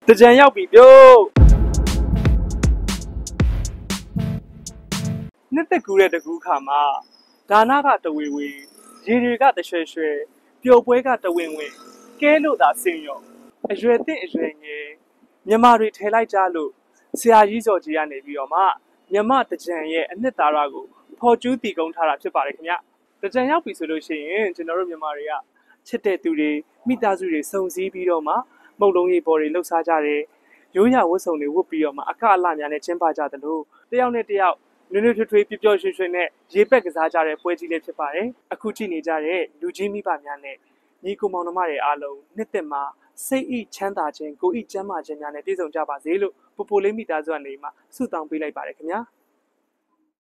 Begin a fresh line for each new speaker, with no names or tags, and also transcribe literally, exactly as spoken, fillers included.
တကြံရောက်ပြီပြို့နှစ်သက်ကူးတဲ့တကူးခါမှာဒါနကတဝေဝေရေတွေကတရွှဲရွှဲပျော်ပွဲကတဝင်းဝင်းကဲလို့သာစင်ရောအရွယ်သင့်အရွယ်ငယ်မြမတွေထဲလိုက်ကြလို့ဆရာကြီးစော်ကြီးကနေပြီးတော့မှမြမတကြံရဲ့အနှစ်သာရကိုဖော်ကျူးတည်ကုန်းထားတာဖြစ်ပါတယ်ခင်ဗျတကြံရောက်ပြီဆိုလို့ရှိရင်ကျွန်တော်တို့မြမတွေကချစ်တဲ့သူတွေမိသားစုတွေစုံစည်းပြီးတော့မှမုတ်လုံးရေပေါ်တွေလှုပ်ရှားကြတယ်ရိုးရဝတ်စုံတွေဝတ်ပြီးတော့မှအကအလှများနဲ့ကျင်းပကြတယ်လို့တယောက်နဲ့တယောက်နွေးနွေးထွေးထွေးပျော်ပျော်ရွှင်ရွှင်နဲ့ရေပက်ကစားကြတဲ့ပွဲကြီးလေးဖြစ်ပါတယ်အခုကြည့်နေကြတဲ့လူကြီးမိဘများနဲ့ညီကိုမောင်နှမတွေအားလုံးနှစ်သက်မှာစိတ်ဤချမ်းသာခြင်းကိုယ်ဤကျမ်းမာခြင်းများနဲ့ပြည့်စုံကြပါစေလို့ပိုပိုလေးမိသားစုကနေမှဆုတောင်းပေးလိုက်ပါတယ်ခင်ဗျာ